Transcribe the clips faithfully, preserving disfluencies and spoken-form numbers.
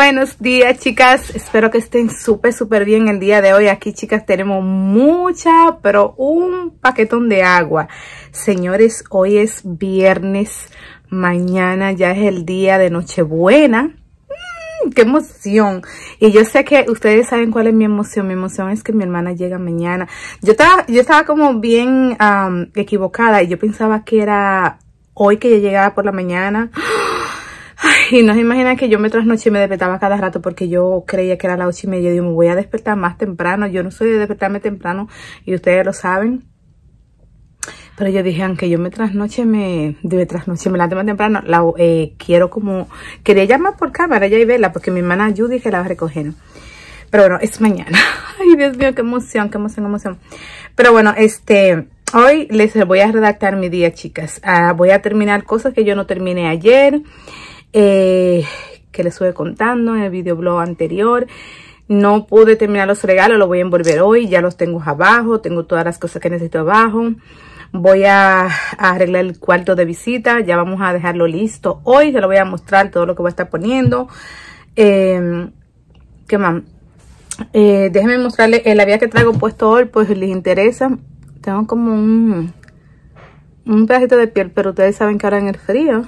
Buenos días, chicas, espero que estén súper súper bien el día de hoy. Aquí, chicas, tenemos mucha, pero un paquetón de agua. Señores, hoy es viernes, mañana ya es el día de Nochebuena. ¡Mmm, qué emoción! Y yo sé que ustedes saben cuál es mi emoción. Mi emoción es que mi hermana llega mañana. Yo estaba, yo estaba como bien um, equivocada y yo pensaba que era hoy que ella llegaba por la mañana. Ay, y no se imaginan que yo me trasnoché y me despertaba cada rato porque yo creía que era las ocho y media. Yo digo, me voy a despertar más temprano. Yo no soy de despertarme temprano y ustedes lo saben. Pero yo dije, aunque yo me trasnoche, me, de trasnoche, me levante más temprano, la, eh, quiero como, quería llamar por cámara ya y verla porque mi hermana Judy que la va a recoger. Pero bueno, es mañana. Ay, Dios mío, qué emoción, qué emoción, qué emoción. Pero bueno, este... hoy les voy a redactar mi día, chicas. Uh, voy a terminar cosas que yo no terminé ayer. Eh, que les estuve contando en el videoblog anterior. No pude terminar los regalos, los voy a envolver hoy. Ya los tengo abajo, tengo todas las cosas que necesito abajo. Voy a, a arreglar el cuarto de visita. Ya vamos a dejarlo listo hoy. Se lo voy a mostrar todo lo que voy a estar poniendo. Eh, ¿Qué más? Eh, déjenme mostrarles el labial que traigo puesto hoy, pues si les interesa. Tengo como un, un pedacito de piel, pero ustedes saben que ahora en el frío,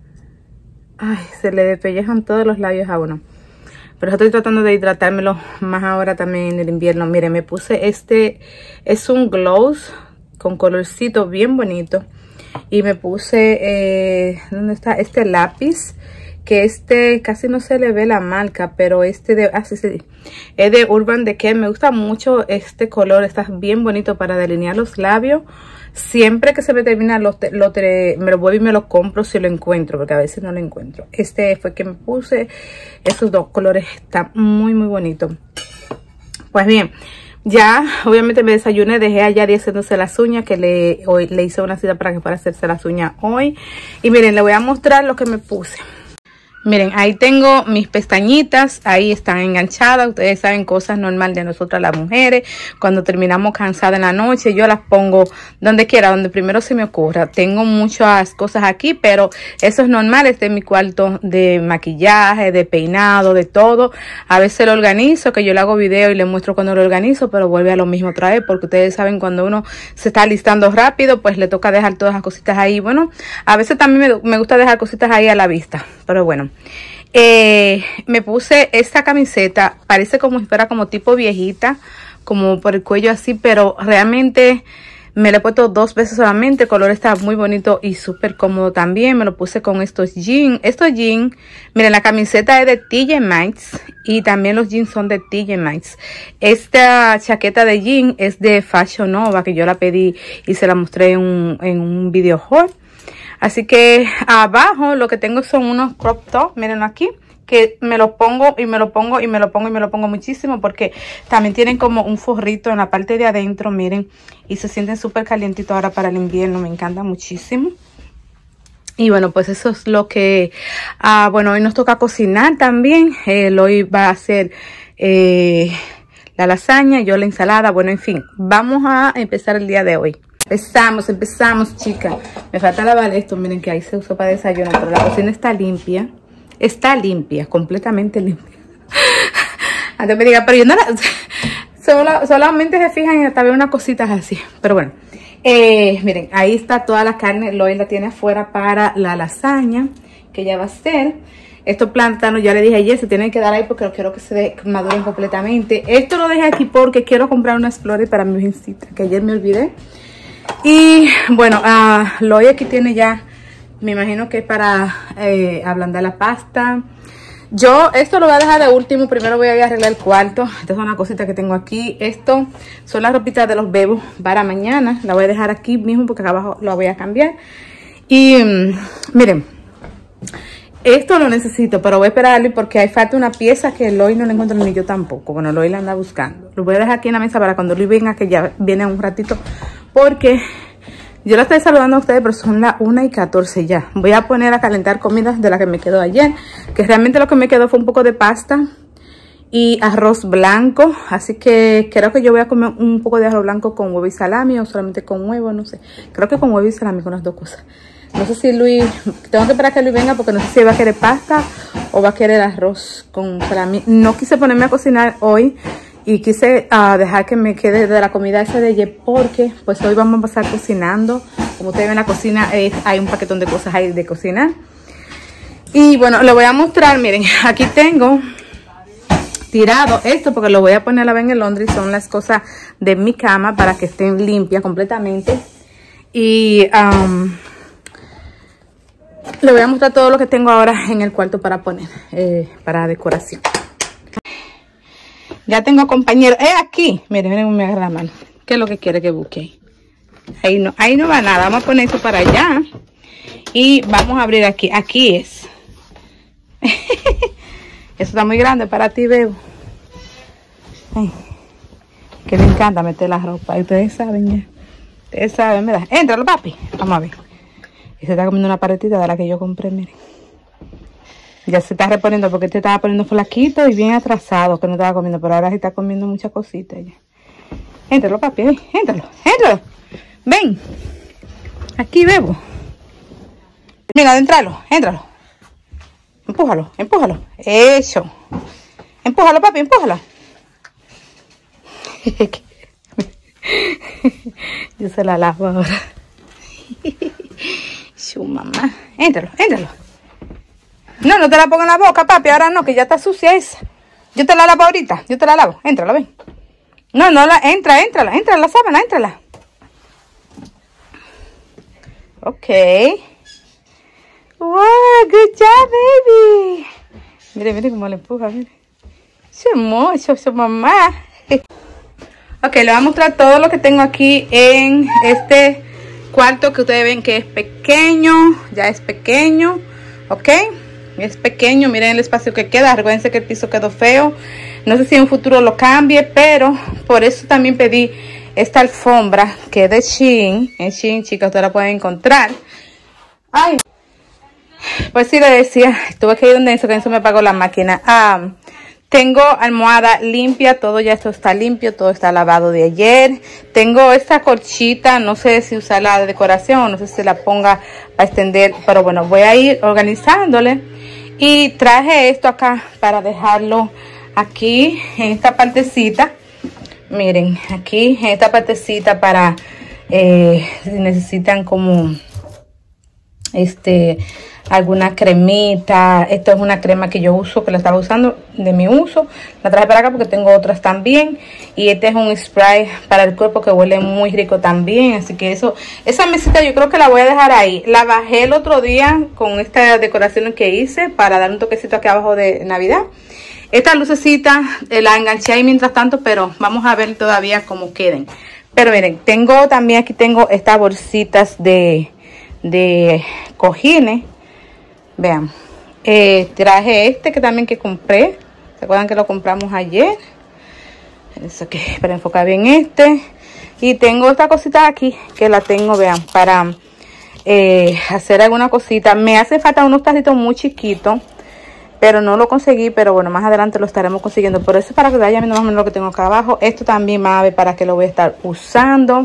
ay, se le despellejan todos los labios a uno. Pero yo estoy tratando de hidratármelo más ahora también en el invierno. Miren, me puse este, es un gloss con colorcito bien bonito. Y me puse, eh, ¿dónde está? Este lápiz. Que este casi no se le ve la marca, pero este de, ah, sí, sí, es de Urban Decay. Me gusta mucho este color, está bien bonito para delinear los labios. Siempre que se me termina, lo, lo, me lo vuelvo y me lo compro si lo encuentro, porque a veces no lo encuentro. Este fue que me puse, esos dos colores están muy muy bonitos. Pues bien, ya obviamente me desayuné, dejé a Yari haciéndose las uñas, que le, hoy, le hice una cita para que fuera a hacerse las uñas hoy. Y miren, le voy a mostrar lo que me puse. Miren, ahí tengo mis pestañitas, ahí están enganchadas. Ustedes saben, cosas normales de nosotras las mujeres. Cuando terminamos cansadas en la noche, yo las pongo donde quiera, donde primero se me ocurra. Tengo muchas cosas aquí, pero eso es normal. Este es mi cuarto de maquillaje, de peinado, de todo. A veces lo organizo, que yo le hago video y le muestro cuando lo organizo, pero vuelve a lo mismo otra vez, porque ustedes saben, cuando uno se está listando rápido, pues le toca dejar todas las cositas ahí. Bueno, a veces también me, me gusta dejar cositas ahí a la vista, pero bueno. Eh, me puse esta camiseta, parece como si fuera como tipo viejita, como por el cuello así, pero realmente me la he puesto dos veces solamente. El color está muy bonito y súper cómodo también. Me lo puse con estos jeans. Estos jeans, miren, la camiseta es de T J Maxx y también los jeans son de T J Maxx. Esta chaqueta de jean es de Fashion Nova, que yo la pedí y se la mostré en un, en un video haul. Así que abajo lo que tengo son unos crop top, miren aquí, que me lo pongo y me lo pongo y me lo pongo y me lo pongo muchísimo, porque también tienen como un forrito en la parte de adentro, miren, y se sienten súper calientitos ahora para el invierno, me encanta muchísimo. Y bueno, pues eso es lo que, ah, bueno, hoy nos toca cocinar también. Eh, hoy va a hacer eh, la lasaña, yo la ensalada, bueno, en fin, vamos a empezar el día de hoy. Empezamos, empezamos, chicas. Me falta lavar esto, miren que ahí se usó para desayunar, pero la cocina está limpia. Está limpia, completamente limpia. Antes me diga, pero yo no la... Solo, solamente se fijan en hasta ver unas cositas así. Pero bueno, eh, miren, ahí está toda la carne. Loy la tiene afuera para la lasaña que ella va a hacer. Estos plátanos, ya le dije ayer, se tienen que dar ahí porque quiero que se maduren completamente. Esto lo dejé aquí porque quiero comprar unas flores para mi virgencita, que ayer me olvidé. Y bueno, uh, Loy aquí tiene ya, me imagino que es para eh, ablandar la pasta. Yo esto lo voy a dejar de último, primero voy a ir a arreglar el cuarto. Esta es una cosita que tengo aquí. Esto son las ropitas de los bebos para mañana. La voy a dejar aquí mismo porque acá abajo lo voy a cambiar. Y um, miren, esto lo necesito, pero voy a esperarle porque hay falta una pieza que Loy no la encuentro ni yo tampoco. Bueno, Loy la anda buscando. Lo voy a dejar aquí en la mesa para cuando Loy venga, que ya viene un ratito. Porque yo la estoy saludando a ustedes, pero son las una y catorce ya. Voy a poner a calentar comidas de la que me quedó ayer. Que realmente lo que me quedó fue un poco de pasta y arroz blanco. Así que creo que yo voy a comer un poco de arroz blanco con huevo y salami, o solamente con huevo, no sé. Creo que con huevo y salami, con las dos cosas. No sé si Luis, tengo que esperar a que Luis venga porque no sé si va a querer pasta o va a querer arroz con salami. No quise ponerme a cocinar hoy y quise uh, dejar que me quede de la comida esa de ayer porque pues hoy vamos a pasar cocinando. Como ustedes ven, la cocina es, hay un paquetón de cosas ahí de cocinar. Y bueno, les voy a mostrar, miren, aquí tengo tirado esto porque lo voy a poner a lavar en el laundry. Son las cosas de mi cama para que estén limpias completamente. Y um, le voy a mostrar todo lo que tengo ahora en el cuarto para poner, eh, para decoración. Ya tengo compañero. ¡Eh, aquí! Miren, miren, me agarra la mano. ¿Qué es lo que quiere que busque? Ahí no, ahí no va nada. Vamos a poner esto para allá. Y vamos a abrir aquí. Aquí es. Eso está muy grande para ti, Bebo. Ay, que le encanta meter la ropa. Y ustedes saben ya. Ustedes saben, ¿verdad? Éntralo, papi. Vamos a ver. Y se está comiendo una paletita de la que yo compré, miren. Ya se está reponiendo porque este estaba poniendo flaquito y bien atrasado, que no estaba comiendo. Pero ahora sí está comiendo muchas cositas ya. Éntralo, papi. Ven. Éntralo. Éntralo. Ven. Aquí, Bebo. Mira, adentralo. Éntralo. Empújalo. Empújalo. Eso. Empújalo, papi. Empújalo. Yo se la lavo ahora. Su mamá. Éntralo, éntralo. No, no te la ponga en la boca, papi. Ahora no, que ya está sucia esa. Yo te la lavo ahorita. Yo te la lavo. Éntrala, ven. No, no la. Entra, éntrala. Entra la sábana, éntrala. Ok. Wow, good job, baby. Mire, mire cómo le empuja, mire. Su hermoso, su mamá. Ok, le voy a mostrar todo lo que tengo aquí en este cuarto que ustedes ven que es pequeño. Ya es pequeño, ok. Es pequeño, miren el espacio que queda. Recuerden que el piso quedó feo. No sé si en un futuro lo cambie, pero por eso también pedí esta alfombra que es de Shein. En Shein, chicas, ustedes la pueden encontrar. Ay, pues sí, le decía, tuve que ir donde eso, que eso me pagó la máquina. Ah, tengo almohada limpia, todo ya esto está limpio, todo está lavado de ayer. Tengo esta colchita, no sé si usarla de decoración o no sé si la ponga para extender, pero bueno, voy a ir organizándole. Y traje esto acá para dejarlo aquí en esta partecita. Miren, aquí en esta partecita para eh, si necesitan como este alguna cremita. Esto es una crema que yo uso, que la estaba usando de mi uso. La traje para acá porque tengo otras también. Y este es un spray para el cuerpo que huele muy rico también. Así que eso, esa mesita yo creo que la voy a dejar ahí. La bajé el otro día con esta decoración que hice para dar un toquecito aquí abajo de Navidad. Esta lucecita eh, la enganché ahí mientras tanto, pero vamos a ver todavía cómo queden. Pero miren, tengo también aquí tengo estas bolsitas de, de cojines. Vean, eh, traje este que también que compré. ¿Se acuerdan que lo compramos ayer? Eso que, para enfocar bien este. Y tengo esta cosita aquí que la tengo, vean, para eh, hacer alguna cosita. Me hace falta unos tacitos muy chiquitos, pero no lo conseguí. Pero bueno, más adelante lo estaremos consiguiendo. Por eso es para que vayan viendo más o menos lo que tengo acá abajo. Esto también va a ver para que lo voy a estar usando.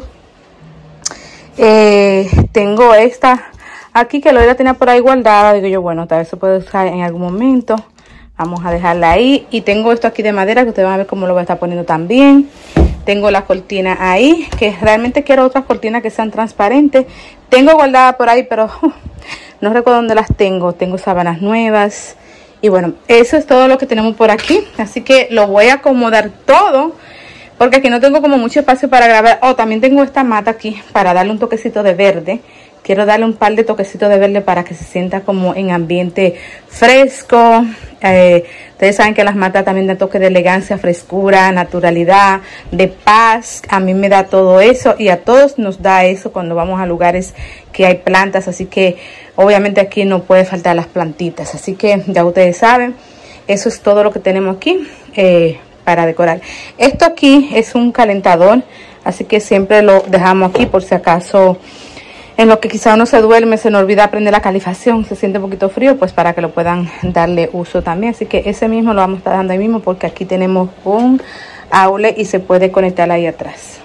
Eh, tengo esta aquí que lo voy a tener por ahí guardada. Digo yo, bueno, tal vez se puede usar en algún momento. Vamos a dejarla ahí. Y tengo esto aquí de madera que ustedes van a ver cómo lo voy a estar poniendo también. Tengo la cortina ahí, que realmente quiero otras cortinas que sean transparentes. Tengo guardada por ahí, pero uh, no recuerdo dónde las tengo. Tengo sábanas nuevas. Y bueno, eso es todo lo que tenemos por aquí. Así que lo voy a acomodar todo, porque aquí no tengo como mucho espacio para grabar. Oh, también tengo esta mata aquí para darle un toquecito de verde. Quiero darle un par de toquecitos de verde para que se sienta como en ambiente fresco. Eh, ustedes saben que las matas también dan toque de elegancia, frescura, naturalidad, de paz. A mí me da todo eso y a todos nos da eso cuando vamos a lugares que hay plantas. Así que obviamente aquí no puede faltar las plantitas. Así que ya ustedes saben, eso es todo lo que tenemos aquí eh, para decorar. Esto aquí es un calentador, así que siempre lo dejamos aquí por si acaso en lo que quizá uno se duerme, se nos olvida prender la calefacción, se siente un poquito frío, pues para que lo puedan darle uso también. Así que ese mismo lo vamos a estar dando ahí mismo, porque aquí tenemos un outlet y se puede conectar ahí atrás.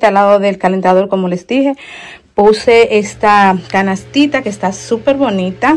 puse al lado del calentador, como les dije. Puse esta canastita que está súper bonita.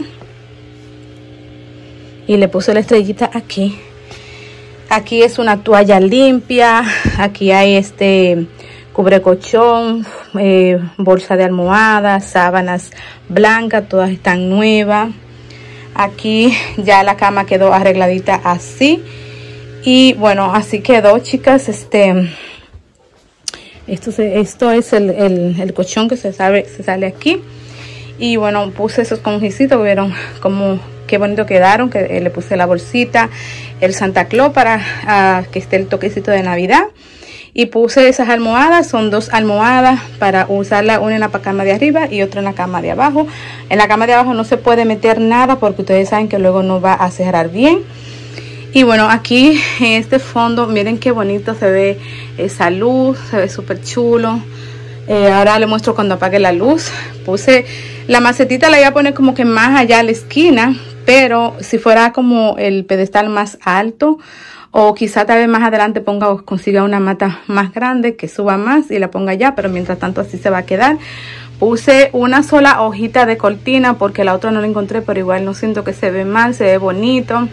Y le puse la estrellita aquí. Aquí es una toalla limpia. Aquí hay este cubrecolchón, eh, bolsa de almohada, sábanas blancas, todas están nuevas. Aquí ya la cama quedó arregladita así. Y bueno, así quedó, chicas. Este, esto, se, esto es el, el, el colchón que se sale, se sale aquí. Y bueno, puse esos conjicitos, vieron como qué bonito quedaron, que eh, le puse la bolsita, el Santa Claus para uh, que esté el toquecito de Navidad. Y puse esas almohadas, son dos almohadas para usarla, una en la cama de arriba y otra en la cama de abajo. En la cama de abajo no se puede meter nada porque ustedes saben que luego no va a cerrar bien. Y bueno, aquí en este fondo, miren qué bonito se ve esa luz, se ve súper chulo. Eh, ahora les muestro cuando apague la luz. Puse la macetita, la iba a poner como que más allá a la esquina, pero si fuera como el pedestal más alto, o quizá tal vez más adelante ponga o consiga una mata más grande que suba más y la ponga allá, pero mientras tanto así se va a quedar. Puse una sola hojita de cortina porque la otra no la encontré, pero igual no siento que se ve mal, se ve bonito.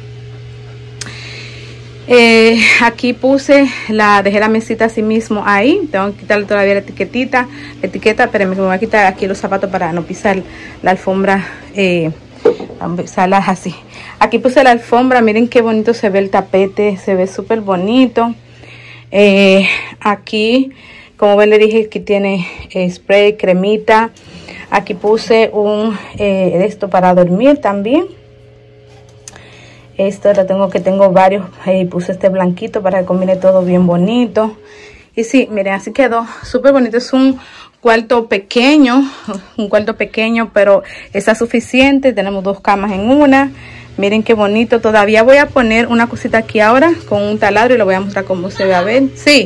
Eh, aquí puse, la dejé la mesita así mismo ahí. Tengo que quitarle todavía la etiquetita, la etiqueta, pero me voy a quitar aquí los zapatos para no pisar la alfombra. Eh, Salas así. Aquí puse la alfombra, miren qué bonito se ve el tapete, se ve súper bonito. Eh, aquí, como ven, le dije que tiene eh, spray, cremita. Aquí puse un eh, esto para dormir también. Esto lo tengo que tengo varios. Eh, puse este blanquito para que combine todo bien bonito. Y sí, miren, así quedó súper bonito. Es un cuarto pequeño, un cuarto pequeño, pero está suficiente. Tenemos dos camas en una. Miren qué bonito. Todavía voy a poner una cosita aquí ahora con un taladro y lo voy a mostrar cómo se ve. A ver, sí.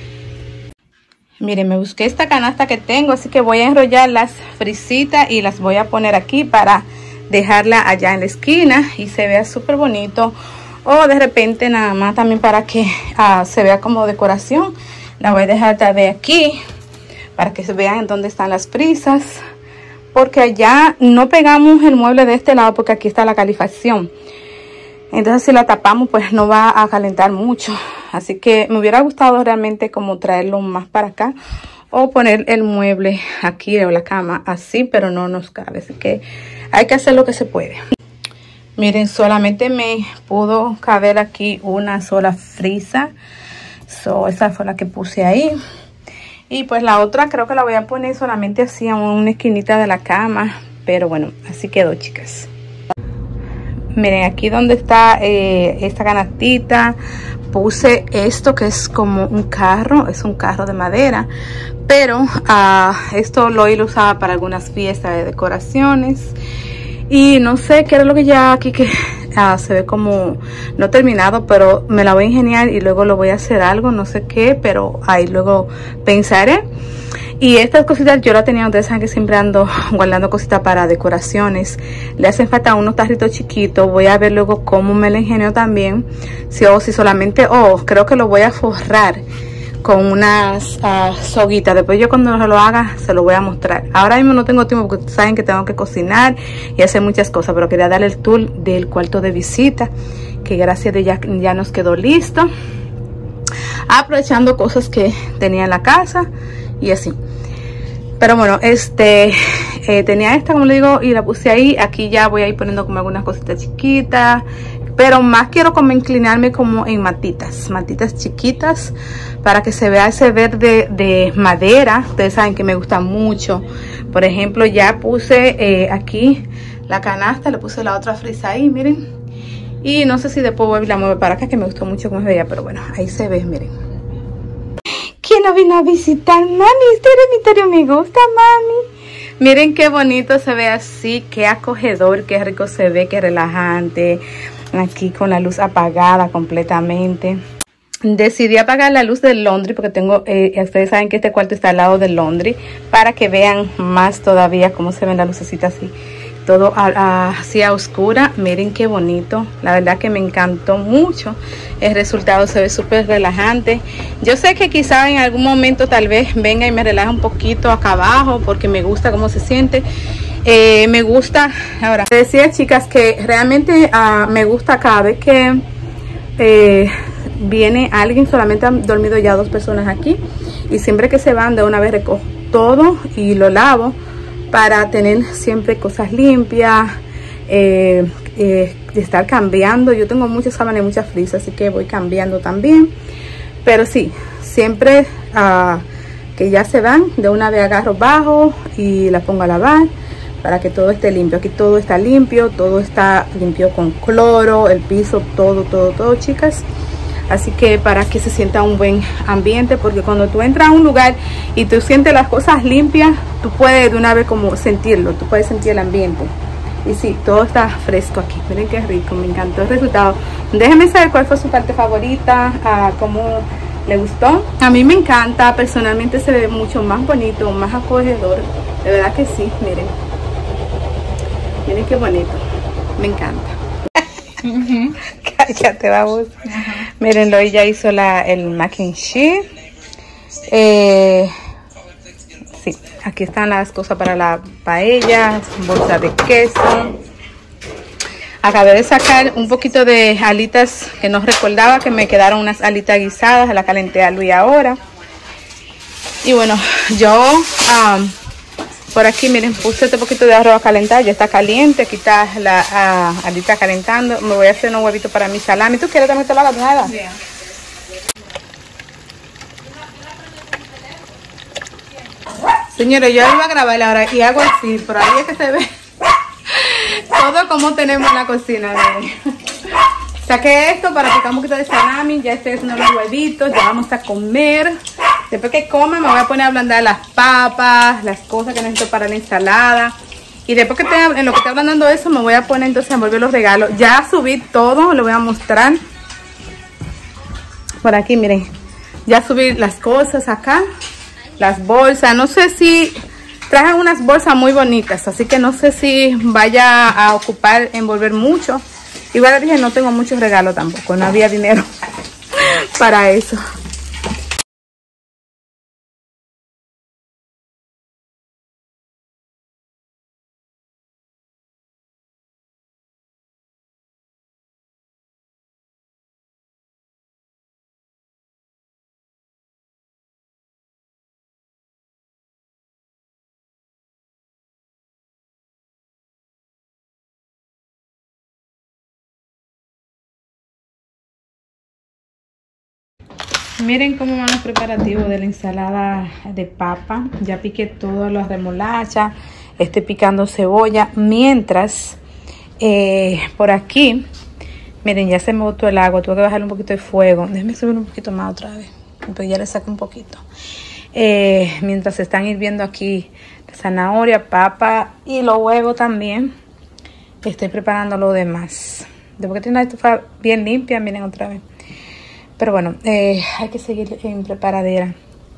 Miren, me busqué esta canasta que tengo, así que voy a enrollar las frisitas y las voy a poner aquí para dejarla allá en la esquina y se vea súper bonito. O de repente nada más también para que uh, se vea como decoración. La voy a dejar de aquí para que se vean dónde están las frisas, porque allá no pegamos el mueble de este lado porque aquí está la calefacción. Entonces si la tapamos pues no va a calentar mucho. Así que me hubiera gustado realmente como traerlo más para acá o poner el mueble aquí o la cama así, pero no nos cabe. Así que hay que hacer lo que se puede. Miren, solamente me pudo caber aquí una sola frisa. So, esa fue la que puse ahí. Y pues la otra creo que la voy a poner solamente así en una esquinita de la cama. Pero bueno, así quedó, chicas. Miren, aquí donde está eh, esta canastita, puse esto que es como un carro. Es un carro de madera. Pero uh, esto lo iba a usar para algunas fiestas de decoraciones. Y no sé qué era lo que ya aquí que uh, se ve como no terminado, pero me la voy a ingeniar y luego lo voy a hacer algo, no sé qué, pero ahí luego pensaré. Y estas cositas yo la tenía, ustedes saben que siempre ando guardando cositas para decoraciones. Le hacen falta unos tarritos chiquitos, voy a ver luego cómo me la ingenio también. Si o si solamente, o oh, creo que lo voy a forrar con unas uh, soguitas. Después yo cuando lo haga se lo voy a mostrar. Ahora mismo no tengo tiempo porque saben que tengo que cocinar y hacer muchas cosas, pero quería darle el tour del cuarto de visita, que gracias a Dios ya, ya nos quedó listo, aprovechando cosas que tenía en la casa y así. Pero bueno, este eh, tenía esta, como le digo, y la puse ahí. Aquí ya voy a ir poniendo como algunas cositas chiquitas, pero más quiero como inclinarme como en matitas, matitas chiquitas, para que se vea ese verde de madera. Ustedes saben que me gusta mucho. Por ejemplo, ya puse eh, aquí la canasta, le puse la otra frisa ahí, miren. Y no sé si después voy a la muevo para acá, que me gustó mucho cómo se veía, pero bueno, ahí se ve, miren. ¿Quién no vino a visitar? Mami, este dormitorio me gusta, mami. Miren qué bonito se ve así, qué acogedor, qué rico se ve, qué relajante. Aquí con la luz apagada completamente. Decidí apagar la luz del laundry porque tengo, eh, ustedes saben que este cuarto está al lado del laundry, para que vean más todavía cómo se ven las lucecitas así todo así a oscura. Miren qué bonito, la verdad que me encantó mucho. El resultado se ve súper relajante. Yo sé que quizá en algún momento tal vez venga y me relaje un poquito acá abajo porque me gusta cómo se siente. Eh, me gusta, ahora decía chicas que realmente uh, me gusta cada vez que eh, viene alguien. Solamente han dormido ya dos personas aquí y siempre que se van de una vez recojo todo y lo lavo para tener siempre cosas limpias, eh, eh, de estar cambiando. Yo tengo muchas sábanas y muchas frisas, así que voy cambiando también. Pero sí, siempre uh, que ya se van, de una vez agarro bajo y la pongo a lavar para que todo esté limpio. Aquí todo está limpio, todo está limpio con cloro, el piso, todo, todo, todo, chicas. Así que para que se sienta un buen ambiente, porque cuando tú entras a un lugar y tú sientes las cosas limpias, tú puedes de una vez como sentirlo, tú puedes sentir el ambiente. Y sí, todo está fresco aquí. Miren qué rico, me encantó el resultado. Déjenme saber cuál fue su parte favorita, uh, cómo le gustó. A mí me encanta, personalmente se ve mucho más bonito, más acogedor. De verdad que sí, miren. Miren qué bonito, me encanta. Uh-huh. Cállate, vamos. Uh-huh. Miren, Loy ya hizo la, el mac and cheese. Eh, sí, aquí están las cosas para la paella, bolsa de queso. Acabé de sacar un poquito de alitas que no recordaba, que me quedaron unas alitas guisadas. La calenté a Luis ahora. Y bueno, yo um, por aquí, miren, puse este poquito de arroz a calentar. Ya está caliente. Aquí está la uh, alita calentando. Me voy a hacer unos huevitos para mi salami. ¿Tú quieres también te lo hagas nada? Yeah. Señores, yo iba a grabar ahora y hago así, pero ahí es que se ve todo como tenemos en la cocina. Miren. Saqué esto para picar un poquito de salami. Ya estoy haciendo los huevitos. Ya vamos a comer. Después que coma me voy a poner a ablandar las papas, las cosas que necesito para la ensalada. Y después que esté, en lo que esté ablandando eso, me voy a poner entonces a envolver los regalos. Ya subí todo, lo voy a mostrar. Por aquí, miren. Ya subí las cosas acá. Las bolsas. No sé si... Traje unas bolsas muy bonitas, así que no sé si vaya a ocupar envolver mucho. Igual les dije, no tengo muchos regalos tampoco, no había dinero para eso. Miren cómo van los preparativos de la ensalada de papa. Ya piqué todas las remolachas. Estoy picando cebolla. Mientras, eh, por aquí, miren, ya se me botó el agua. Tuve que bajarle un poquito de fuego. Déjenme subir un poquito más otra vez. Pues ya le saco un poquito. Eh, mientras se están hirviendo aquí zanahoria, papa y los huevos también. Estoy preparando lo demás. Después que tiene la estufa bien limpia, miren otra vez. Pero bueno, eh, hay que seguir en preparadera.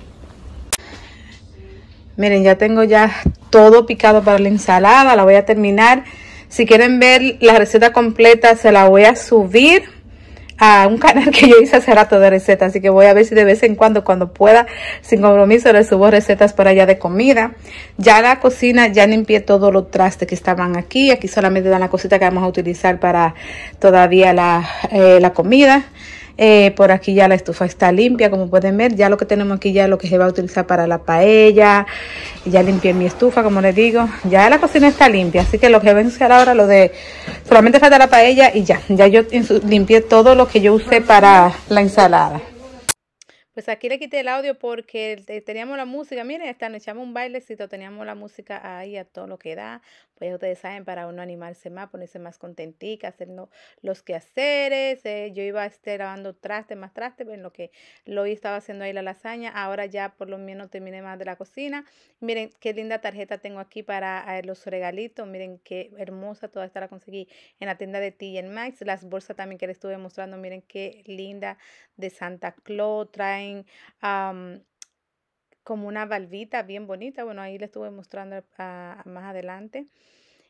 Miren, ya tengo ya todo picado para la ensalada. La voy a terminar. Si quieren ver la receta completa, se la voy a subir a un canal que yo hice hace rato de recetas. Así que voy a ver si de vez en cuando, cuando pueda, sin compromiso, les subo recetas por allá de comida. Ya la cocina, ya limpié todos los trastes que estaban aquí. Aquí solamente dan la cosita que vamos a utilizar para todavía la, eh, la comida. Eh, por aquí ya la estufa está limpia, como pueden ver. Ya lo que tenemos aquí ya es lo que se va a utilizar para la paella. Ya limpié mi estufa, como les digo. Ya la cocina está limpia, así que lo que voy a hacer ahora, lo de solamente falta la paella y ya. Ya yo limpié todo lo que yo usé para la ensalada. Pues aquí le quité el audio porque teníamos la música. Miren, esta nos echamos un bailecito, teníamos la música ahí a todo lo que da. Pues ustedes saben, para uno animarse más, ponerse más contentica, hacer los quehaceres. Eh, yo iba a estar lavando traste, más traste, en lo que lo estaba haciendo ahí la lasaña. Ahora ya por lo menos terminé más de la cocina. Miren qué linda tarjeta tengo aquí para eh, los regalitos. Miren qué hermosa, toda esta la conseguí en la tienda de T J Maxx. Las bolsas también que les estuve mostrando, miren qué linda, de Santa Claus. Traen um, como una valvita bien bonita. Bueno, ahí les estuve mostrando uh, más adelante.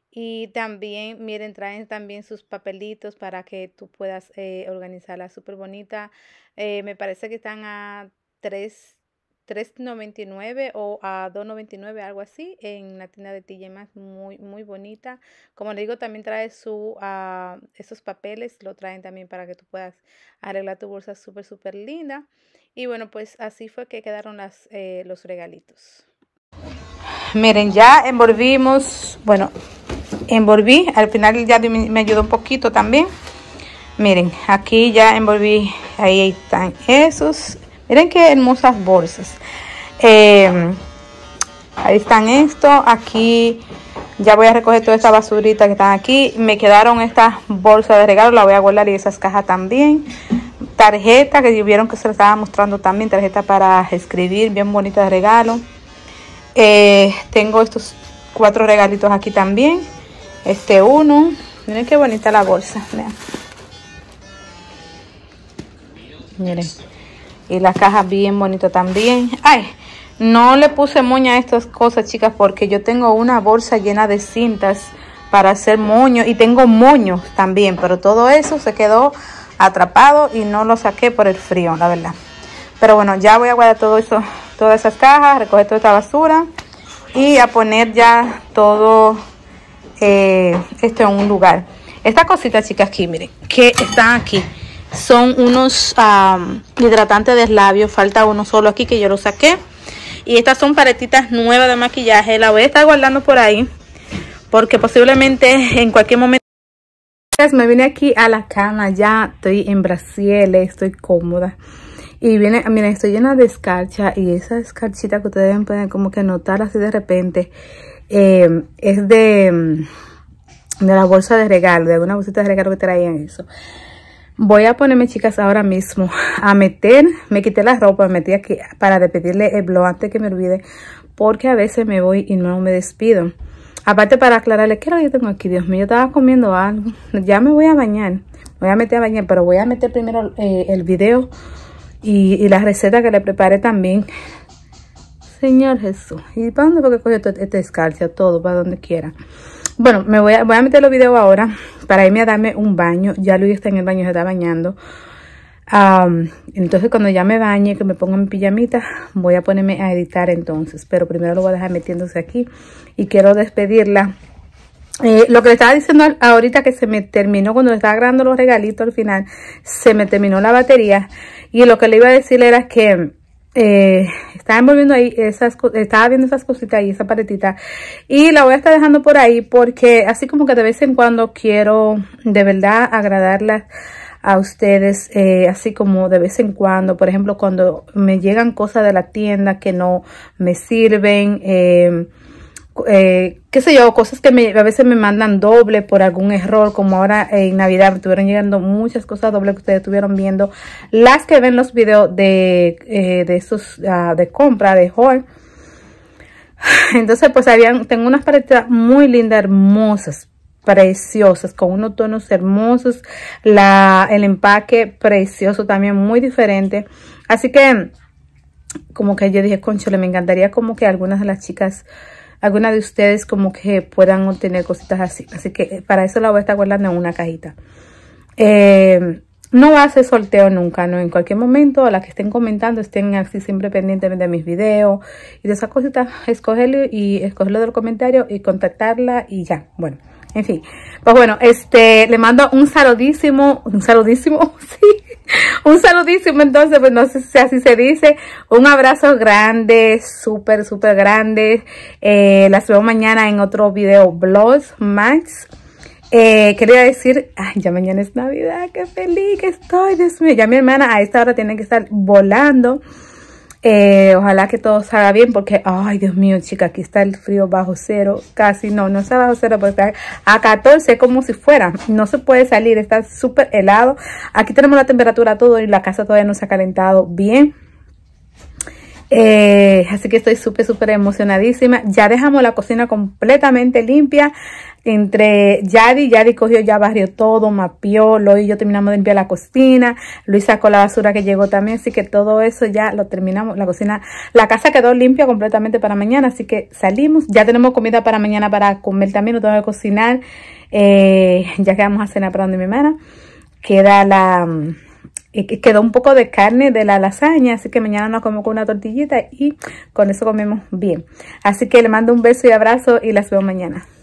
Y también, miren, traen también sus papelitos para que tú puedas eh, organizarla súper bonita. Eh, me parece que están a tres noventa y nueve o a dos noventa y nueve, algo así, en la tienda de T J Maxx. Muy, muy bonita. Como le digo, también trae su, uh, esos papeles, lo traen también para que tú puedas arreglar tu bolsa súper, súper linda. Y bueno, pues así fue que quedaron las, eh, los regalitos. Miren, ya envolvimos, bueno, envolví, al final ya me ayudó un poquito también. Miren, aquí ya envolví, ahí están esos. Miren qué hermosas bolsas. Eh, ahí están esto. Aquí ya voy a recoger toda esta basurita que están aquí. Me quedaron estas bolsas de regalo, la voy a guardar, y esas cajas también. Tarjeta que vieron que se les estaba mostrando también, tarjeta para escribir, bien bonita de regalo. Eh, tengo estos cuatro regalitos aquí también. Este uno, miren qué bonita la bolsa. Miren, miren. Y la caja bien bonita también. Ay, no le puse moña a estas cosas, chicas, porque yo tengo una bolsa llena de cintas para hacer moños, y tengo moños también, pero todo eso se quedó atrapado y no lo saqué por el frío, la verdad. Pero bueno, ya voy a guardar todo eso, todas esas cajas, recoger toda esta basura y a poner ya todo eh, esto en un lugar. Estas cositas, chicas, aquí, miren, que están aquí, son unos um, hidratantes de labios. Falta uno solo aquí que yo lo saqué. Y estas son paletitas nuevas de maquillaje. La voy a estar guardando por ahí, porque posiblemente en cualquier momento. Me vine aquí a la cama, ya estoy en Brasil, estoy cómoda. Y viene, miren, estoy llena de escarcha, y esa escarchita que ustedes pueden como que notar así de repente, eh, es de, de la bolsa de regalo, de alguna bolsita de regalo que traían eso. Voy a ponerme, chicas, ahora mismo a meter, me quité la ropa, me metí aquí para despedirle el blog antes que me olvide, porque a veces me voy y no me despido. Aparte, para aclararles, ¿qué es lo que yo tengo aquí? Dios mío, yo estaba comiendo algo. Ya me voy a bañar, me voy a meter a bañar, pero voy a meter primero eh, el video y, y la receta que le preparé también. Señor Jesús, ¿y para dónde fue que cogió esta escarcha? Todo, para donde quiera. Bueno, me voy a, voy a meter los videos ahora para irme a darme un baño. Ya Luis está en el baño, se está bañando. Um, entonces cuando ya me bañe, que me ponga mi pijamita, voy a ponerme a editar entonces. Pero primero lo voy a dejar metiéndose aquí. Y quiero despedirla. Eh, lo que le estaba diciendo ahorita, que se me terminó cuando le estaba grabando los regalitos al final, se me terminó la batería. Y lo que le iba a decir era que eh, estaba envolviendo ahí esas, estaba viendo esas cositas ahí, esa paletita, y la voy a estar dejando por ahí, porque así como que de vez en cuando quiero de verdad agradarlas a ustedes, eh, así como de vez en cuando. Por ejemplo, cuando me llegan cosas de la tienda que no me sirven, eh, eh, qué sé yo, cosas que me, a veces me mandan doble por algún error, como ahora en Navidad me estuvieron llegando muchas cosas dobles que ustedes estuvieron viendo, las que ven los videos de, eh, de esos uh, de compra, de haul. Entonces, pues habían, tengo unas paletas muy lindas, hermosas, preciosas, con unos tonos hermosos, la, el empaque precioso también, muy diferente. Así que como que yo dije, conchole, me encantaría como que algunas de las chicas, algunas de ustedes como que puedan obtener cositas así. Así que para eso la voy a estar guardando en una cajita. Eh, no va a ser sorteo nunca, ¿no? En cualquier momento, a las que estén comentando, estén así siempre pendientes de mis videos y de esas cositas, escogerlo y escogerlo del comentario y contactarla y ya. Bueno, en fin. Pues bueno, este, le mando un saludísimo, un saludísimo, sí. Un saludísimo, entonces, pues no sé si así se dice. Un abrazo grande, súper, súper grande. Eh, las veo mañana en otro video vlogs Max. Eh, quería decir, ay, ya mañana es Navidad, qué feliz que estoy, Dios mío. Ya mi hermana a esta hora tiene que estar volando. Eh, ojalá que todo salga bien, porque, ay, Dios mío, chica, aquí está el frío bajo cero, casi, no, no está bajo cero, porque está a catorce, como si fuera, no se puede salir, está súper helado. Aquí tenemos la temperatura todo y la casa todavía no se ha calentado bien. Eh, así que estoy súper, súper emocionadísima. Ya dejamos la cocina completamente limpia. Entre Yadi, Yadi cogió, ya barrió todo, mapeó, Lo y yo terminamos de limpiar la cocina. Luis sacó la basura que llegó también, así que todo eso ya lo terminamos. La cocina, la casa quedó limpia completamente para mañana, así que salimos. Ya tenemos comida para mañana para comer también, no tengo que cocinar. Eh, ya que vamos a cenar para donde mi hermana. Queda la... Y quedó un poco de carne de la lasaña, así que mañana nos comemos con una tortillita y con eso comemos bien. Así que le mando un beso y abrazo y las veo mañana.